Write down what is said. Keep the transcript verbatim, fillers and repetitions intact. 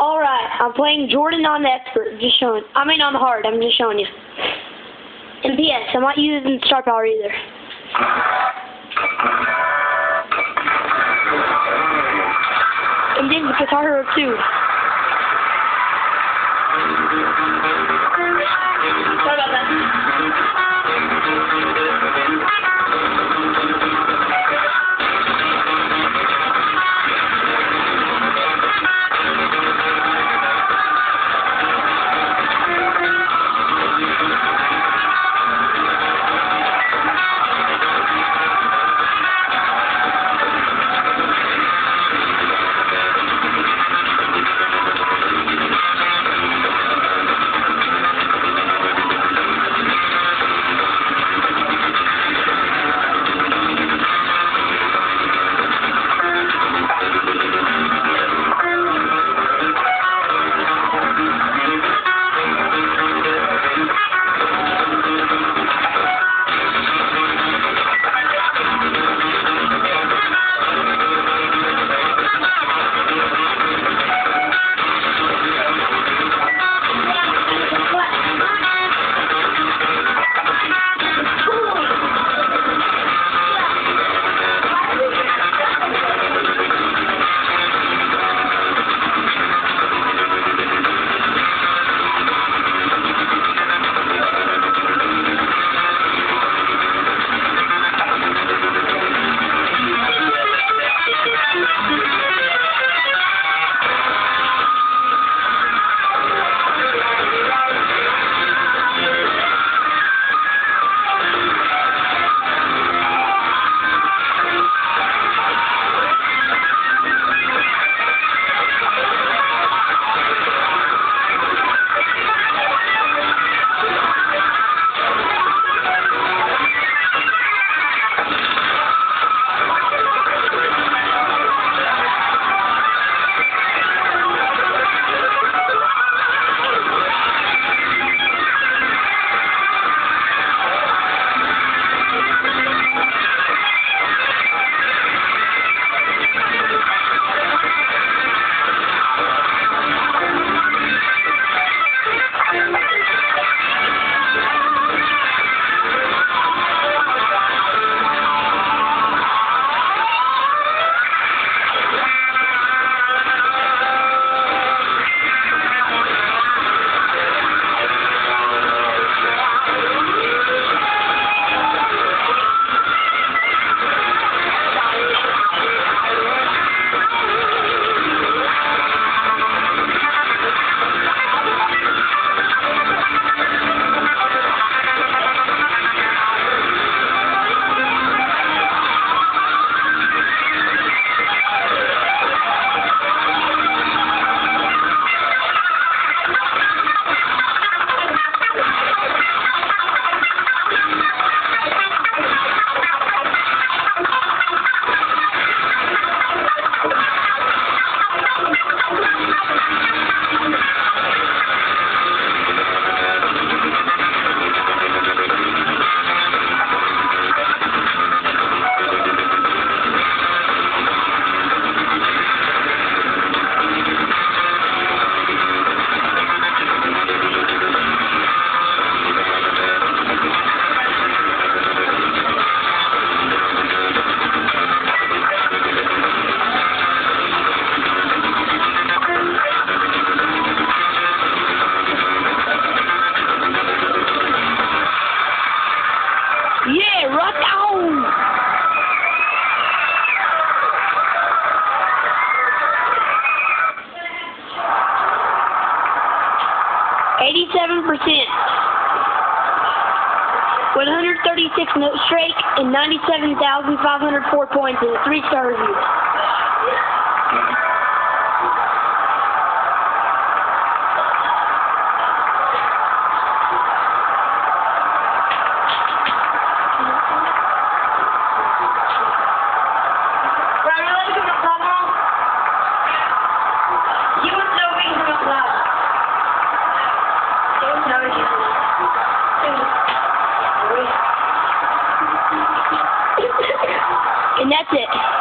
Alright, I'm playing Jordan on the expert. Just showing. I mean on the hard. I'm just showing you. And P S, I'm not using star power either. And then the Guitar Hero two. Sorry about that. Yeah, rock on! Eighty-seven percent. One hundred thirty-six note strike and ninety-seven thousand five hundred four points in a three-star review. And that's it.